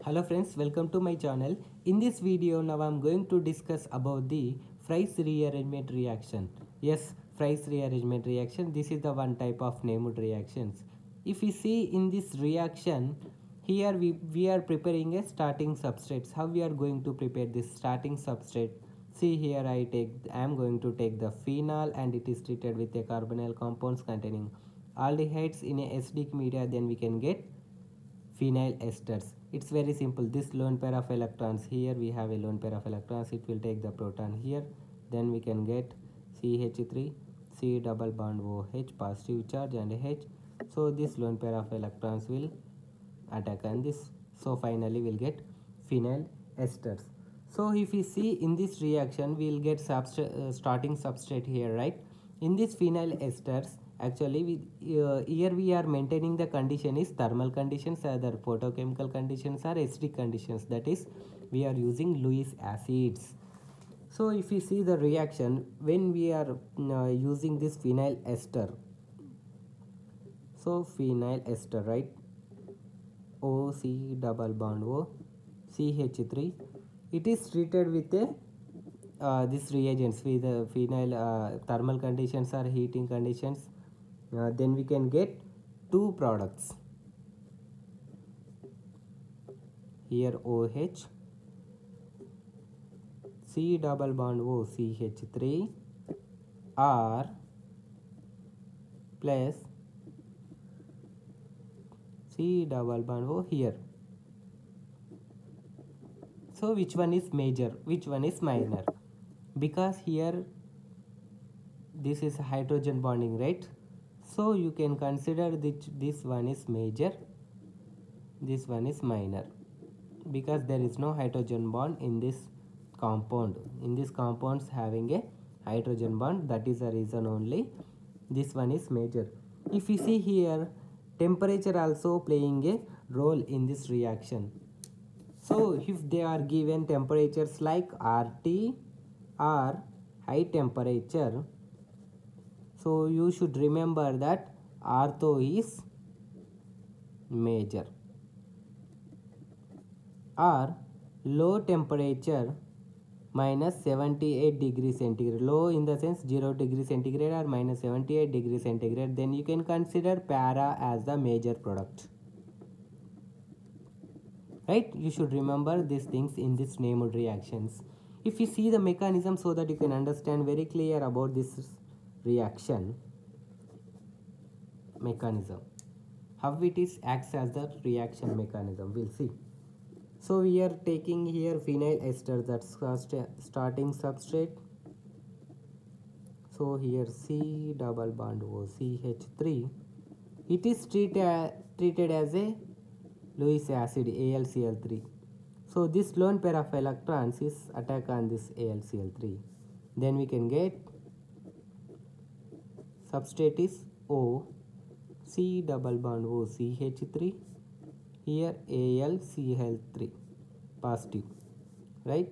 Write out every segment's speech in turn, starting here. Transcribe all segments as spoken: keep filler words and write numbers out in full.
Hello friends, welcome to my channel. In this video now I am going to discuss about the Fries rearrangement reaction. Yes, Fries rearrangement reaction. This is the one type of named reactions. If we see in this reaction, here we, we are preparing a starting substrates. How we are going to prepare this starting substrate? See here I take I am going to take the phenol and it is treated with a carbonyl compounds containing aldehydes in a acidic media, then we can get phenyl esters. It's very simple. This lone pair of electrons, here we have a lone pair of electrons, it will take the proton here, then we can get C H three, C double bond OH, positive charge and H. So this lone pair of electrons will attack on this, so finally we'll get phenyl esters. So if we see in this reaction, we will get substrate, uh, starting substrate here, right? In this phenyl esters, actually we, uh, here we are maintaining the condition is thermal conditions, either photochemical conditions or acidic conditions, that is we are using Lewis acids. So if we see the reaction when we are uh, using this phenyl ester, so phenyl ester, right? O C double bond O C H three, it is treated with a uh, this reagents with the phenyl uh, thermal conditions or heating conditions, uh, then we can get two products here OH, C double bond O C H three R plus C double bond O here. So which one is major, which one is minor? Because here this is hydrogen bonding, right? So you can consider that this one is major, this one is minor, because there is no hydrogen bond in this compound. In this compounds having a hydrogen bond, that is the reason only this one is major. If you see here, temperature also playing a role in this reaction. So if they are given temperatures like R T or high temperature, so you should remember that ortho is major, or low temperature minus seventy-eight degrees centigrade, low in the sense zero degree centigrade or minus seventy-eight degrees centigrade, then you can consider para as the major product, right? You should remember these things in this named reactions. If you see the mechanism, so that you can understand very clear about this reaction mechanism, how it is acts as the reaction mechanism, we'll see. So we are taking here phenyl ester, that's starting substrate. So here C double bond O C H three, it is treated treated as a Lewis acid A L C L three. So this lone pair of electrons is attack on this A L C L three. Then we can get substrate is O C double bond O C H three, here A L C L three, positive, right?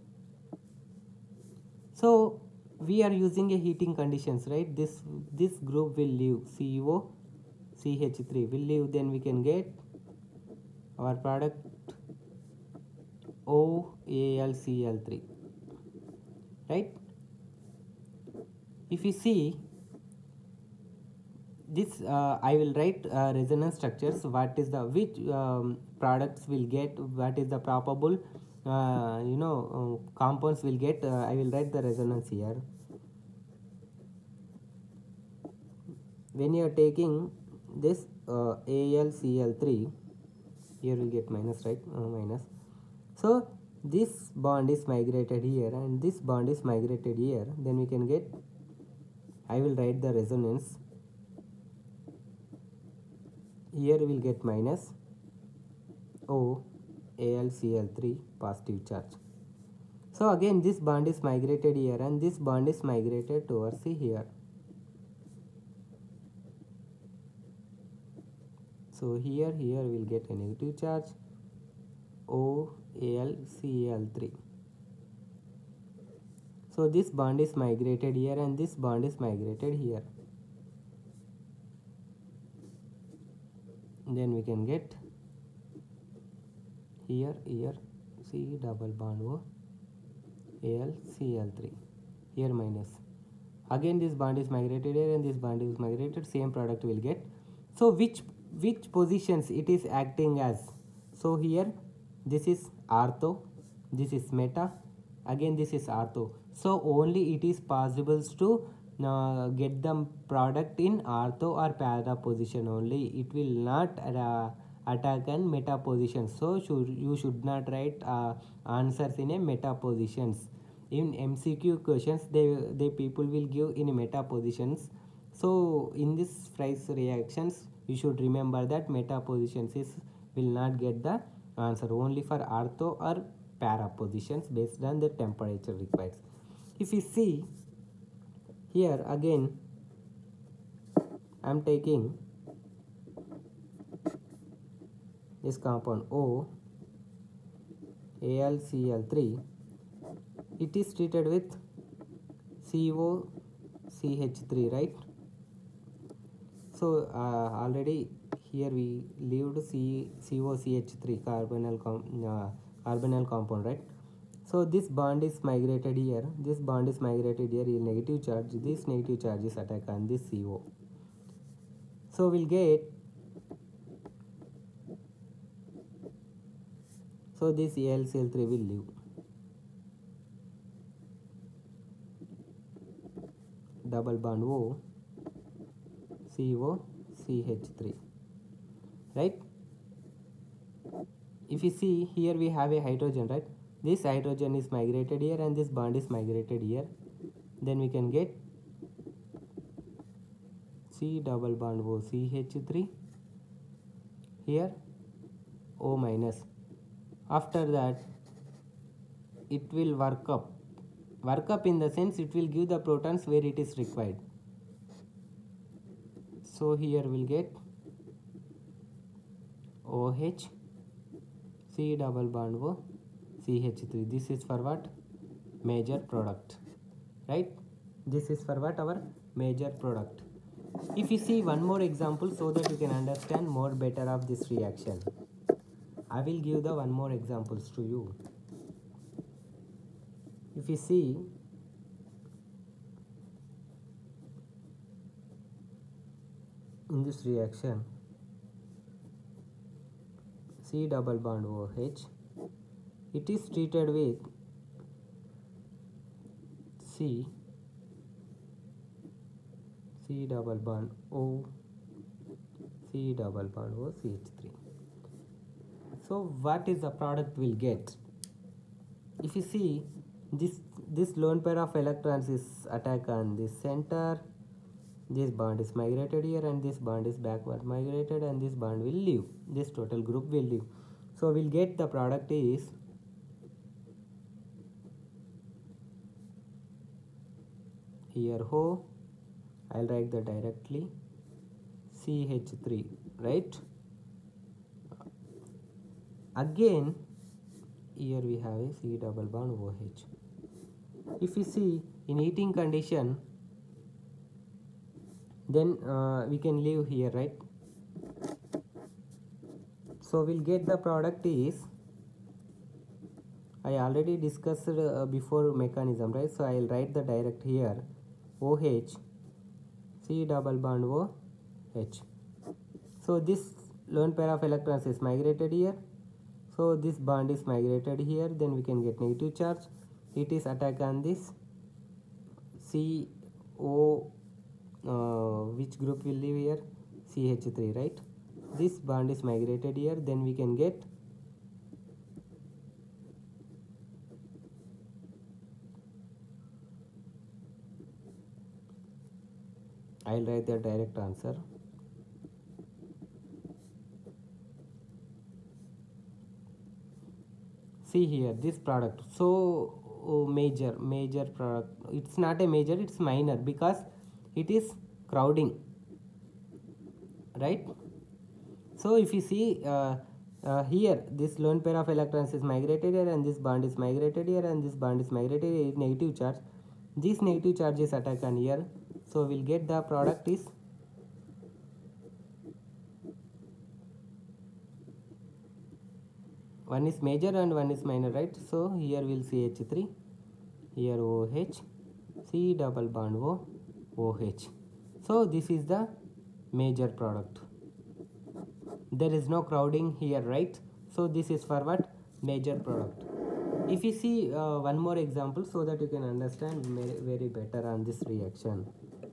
So we are using a heating conditions, right? This this group will leave, C O C H three will leave, then we can get our product O A L C L three, right? If you see this, uh, I will write uh, resonance structures, what is the which um, products will get, what is the probable uh, you know uh, compounds will get, uh, I will write the resonance here. When you are taking this uh, A L C L three, here we get minus, right? Uh, minus. So this bond is migrated here and this bond is migrated here, then we can get, I will write the resonance. Here we will get minus O A L C L three, positive charge. So again this bond is migrated here and this bond is migrated towards here. So here here we will get a negative charge, O A L C L three. So this bond is migrated here and this bond is migrated here. Then we can get here here C double bond O Al C L three, here minus. Again this bond is migrated here and this bond is migrated, same product will get. So which which positions it is acting as? So here this is ortho, this is meta, again this is ortho. So only it is possible to uh, get the product in ortho or para position only. It will not uh, attack and meta position. So should, you should not write uh, answers in a meta positions. In M C Q questions they they people will give in meta positions. So in this Fries reactions you should remember that meta positions is will not get the answer, only for ortho or para positions based on the temperature required. If you see here again I am taking this compound O A L C L three, it is treated with C O C H three, right? So uh, already here we leaved C O C H three carbonyl com uh, carbonyl compound, right? So this bond is migrated here, this bond is migrated here, here negative charge, this negative charge is attack on this C O. So we'll get, so this A L C L three will leave. Double bond O C O C H three, right? If you see here we have a hydrogen, right? This hydrogen is migrated here and this bond is migrated here, then we can get C double bond O C H three, here O minus. After that it will work up, work up in the sense it will give the protons where it is required. So here we'll get OH C double bond O C H three. This is for what? Major product, right? This is for what? Our major product. If you see one more example so that you can understand more better of this reaction, I will give the one more examples to you. If you see in this reaction C double bond OH, it is treated with C C double bond O C double bond O C H three. So what is the product we'll get? If you see this this lone pair of electrons is attack on this center, this bond is migrated here and this bond is backward migrated and this bond will leave, this total group will leave. So we'll get the product is here O, I'll write that directly, C H three, right? Again here we have a C double bond OH. If you see in heating condition, then uh, we can leave here, right? So we'll get the product is, I already discussed uh, before mechanism, right? So I'll write the direct here OH C double bond OH. So this lone pair of electrons is migrated here, so this bond is migrated here, then we can get negative charge. It is attack on this C O, uh, which group will leave here? C H three, right? This bond is migrated here, then we can get I'll write the direct answer. See here this product, so oh, major major product, it's not a major, it's minor because it is crowding, right? So if you see uh, uh, here this lone pair of electrons is migrated here and this bond is migrated here and this bond is migrated here, negative charge, this negative charge is attack on here, so we'll get the product is one is major and one is minor, right? So here we'll C H three, here OH, C double bond O, OH. So this is the major product. There is no crowding here, right? So this is for what? Major product. If you see uh, one more example so that you can understand very, very better on this reaction.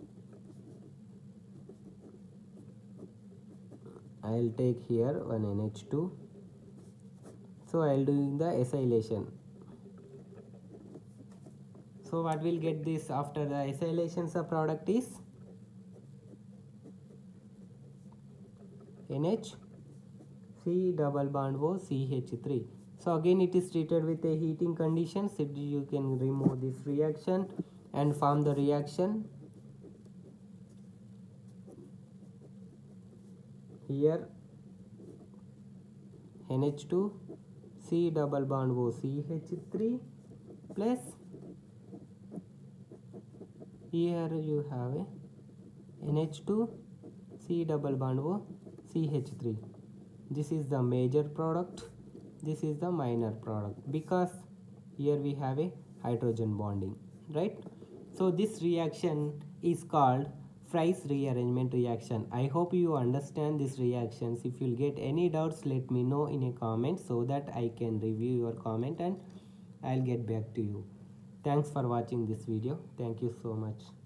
I'll take here one N H two. So I'll do the acylation. So what will get this after the acylation? The product is N H, C double bond O, C H three. So again it is treated with a heating condition. So you can remove this reaction and form the reaction. Here N H two, C double bond O, C H three plus here you have a N H two, C double bond O, C H three. This is the major product, this is the minor product, because here we have a hydrogen bonding, right? So this reaction is called Fries rearrangement reaction. I hope you understand these reactions. If you'll get any doubts, let me know in a comment so that I can review your comment and I'll get back to you. Thanks for watching this video. Thank you so much.